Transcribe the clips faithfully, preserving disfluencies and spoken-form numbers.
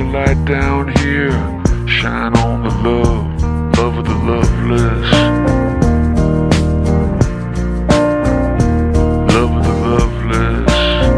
your light down here. Shine on the love, love of the loveless. Love of the loveless.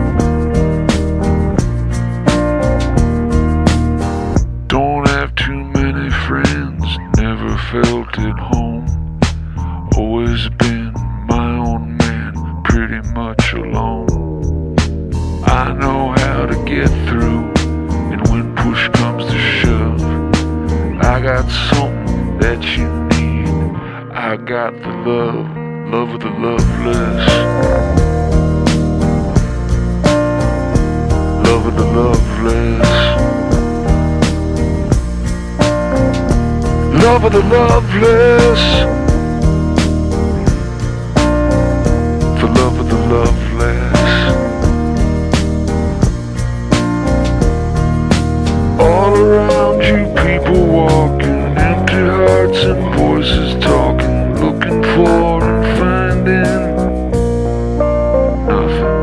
Don't have too many friends, never felt at home. Always been my own man, pretty much alone. I know how to get through, and when push comes to shove, I got something that you need. I got the love, love of the loveless. Love of the loveless. Love of the loveless. For love of the loveless. All around you, people walking, empty hearts and voices talking, looking for and finding nothing.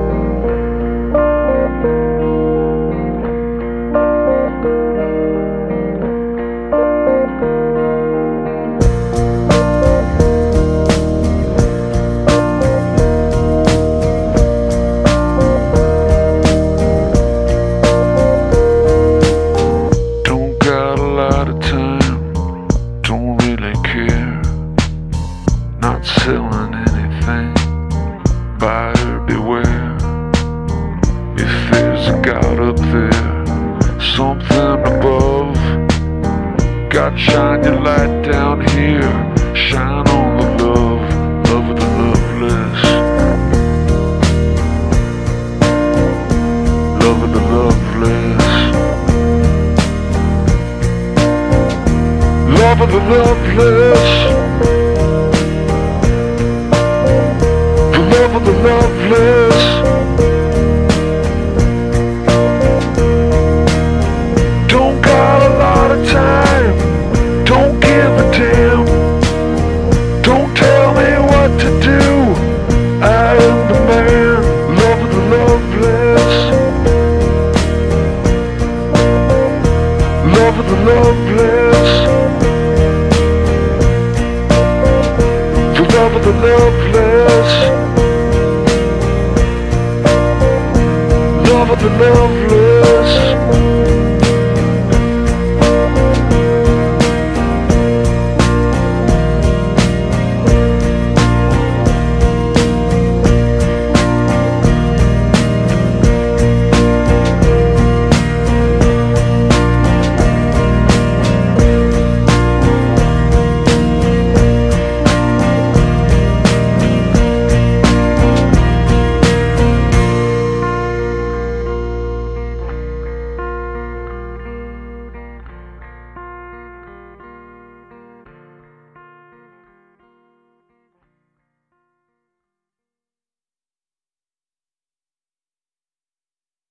Not selling anything, buyer beware. If there's a God up there, something above, God, shine your light down here. Shine on the love, love of the loveless. Love of the loveless. Love of the loveless. Love of the loveless. Don't got a lot of time, don't give a damn. Don't tell me what to do, I am the man. Love of the loveless. Love of the loveless. The love of the loveless. Love of the loveless.